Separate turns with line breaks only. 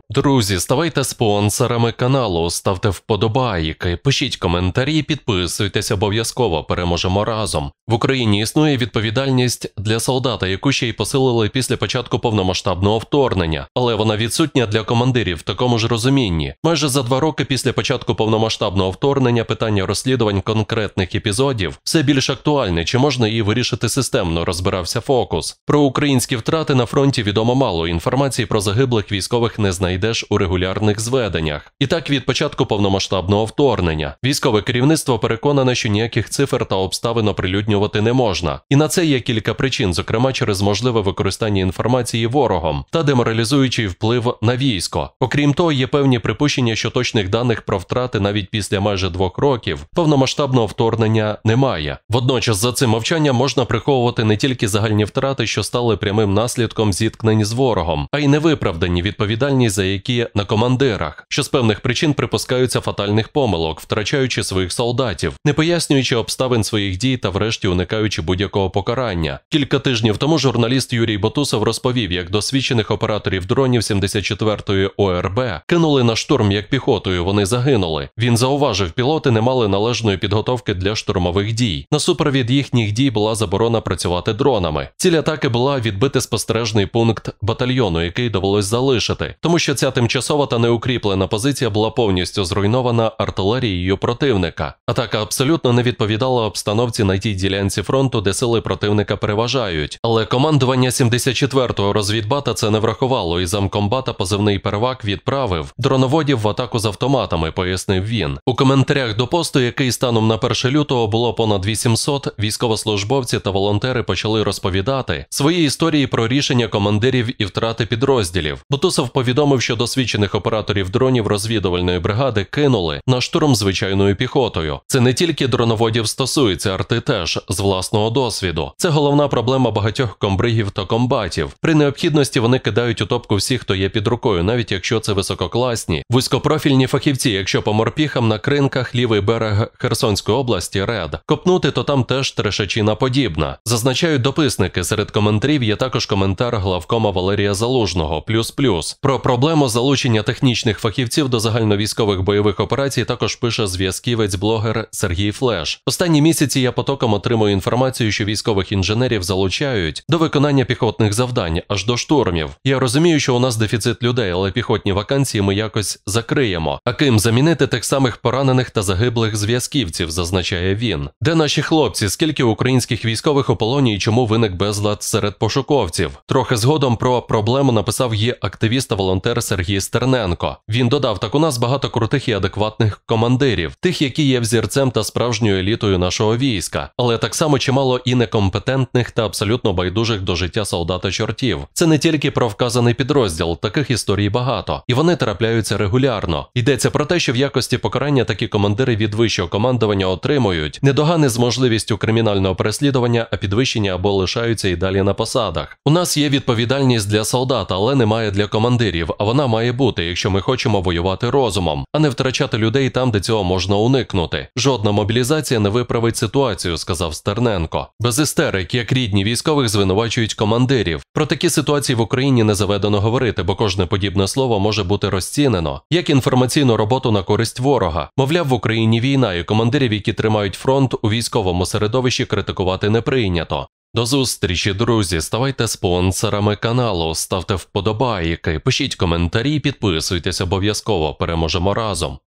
Друзі, ставайте спонсорами каналу, ставте вподобайки, пишіть коментарі, підписуйтесь обов'язково, переможемо разом. В Україні існує відповідальність для солдата, яку ще й посилили після початку повномасштабного вторгнення, але вона відсутня для командирів в такому ж розумінні. Майже за 2 роки після початку повномасштабного вторгнення питання розслідувань конкретних епізодів все більш актуальне, чи можна її вирішити системно, розбирався Фокус. Про українські втрати на фронті відомо мало, інформації про загиблих військових не знайдеш у регулярних зведеннях. І так від початку повномасштабного вторгнення. Військове керівництво переконане, що ніяких цифр та обставин оприлюднювати не можна. І на це є кілька причин, зокрема через можливе використання інформації ворогом та деморалізуючий вплив на військо. Окрім того, є певні припущення, що точних даних про втрати навіть після майже 2 років повномасштабного вторгнення немає. Водночас за цим мовчанням можна приховувати не тільки загальні втрати, що стали прямим наслідком зіткнень з ворогом, а й невиправдані, відповідальність за які на командирах, що з певних причин припускаються фатальних помилок, втрачаючи своїх солдатів, не пояснюючи обставин своїх дій та врешті уникаючи будь-якого покарання. Кілька тижнів тому журналіст Юрій Ботусов розповів, як досвідчених операторів дронів 74-ї ОРБ кинули на штурм як піхотою, вони загинули. Він зауважив, пілоти не мали належної підготовки для штурмових дій. На супровід їхніх дій була заборона працювати дронами. Ціль атаки була відбити спостережний пункт батальйону, який довелось залишити, тому що ця тимчасова та неукріплена позиція була повністю зруйнована артилерією противника. Атака абсолютно не відповідала обстановці на тій ділянці фронту, де сили противника переважають. Але командування 74-го розвідбата це не врахувало, і замкомбата позивний «Первак» відправив дроноводів в атаку з автоматами, пояснив він. У коментарях до посту, який станом на 1 лютого було понад 800, військовослужбовці та волонтери почали розповідати свої історії про рішення командирів і втрати підрозділів. Ботусов повідомив, що досвідчених операторів дронів розвідувальної бригади кинули на штурм звичайною піхотою. Це не тільки дроноводів стосується, арти теж, з власного досвіду. Це головна проблема багатьох комбригів та комбатів. При необхідності вони кидають у топку всіх, хто є під рукою, навіть якщо це висококласні, вузькопрофільні фахівці, якщо по морпіхам на кринках лівий берег Херсонської області РЕД копнути, то там теж трешачіна подібна. Зазначають дописники, серед коментарів є також коментар главкома Валерія Залужного, ++. Про проблему залучення технічних фахівців до загальновійськових бойових операцій також пише зв'язківець-блогер Сергій Флеш. Останні місяці я потоком отримую інформацію, що військових інженерів залучають до виконання піхотних завдань, аж до штурмів. Я розумію, що у нас дефіцит людей, але піхотні вакансії ми якось закриємо. А ким замінити тих самих поранених та загиблих зв'язківців, зазначає він. Де наші хлопці, скільки українських військових у полоні і чому виник безлад серед пошуковців? Трохи згодом про проблему написав її активіст та волонтер Сергій Стерненко. Він додав, так у нас багато крутих і адекватних командирів, тих, які є взірцем та справжньою елітою нашого війська, але так само чимало і некомпетентних та абсолютно байдужих до життя солдата-чортів. Це не тільки про вказаний підрозділ, таких історій багато, і вони трапляються регулярно. Йдеться про те, що в якості покарання такі командири від вищого командування отримують недогани з можливістю кримінального переслідування, а підвищення або лишаються і далі на посадах. У нас є відповідальність для солдата, але немає для командирів, а вона має бути, якщо ми хочемо воювати розумом, а не втрачати людей там, де цього можна уникнути. Жодна мобілізація не виправить ситуацію, сказав Стерненко. Без істерик, як рідні військових звинувачують командирів. Про такі ситуації в Україні не заведено говорити, бо кожне подібне слово може бути розцінено як інформаційну роботу на користь ворога. Мовляв, в Україні війна, і командирів, які тримають фронт у військовому середовищі, критикувати не прийнято. До зустрічі, друзі, ставайте спонсорами каналу, ставте вподобайки, пишіть коментарі, підписуйтесь обов'язково, переможемо разом.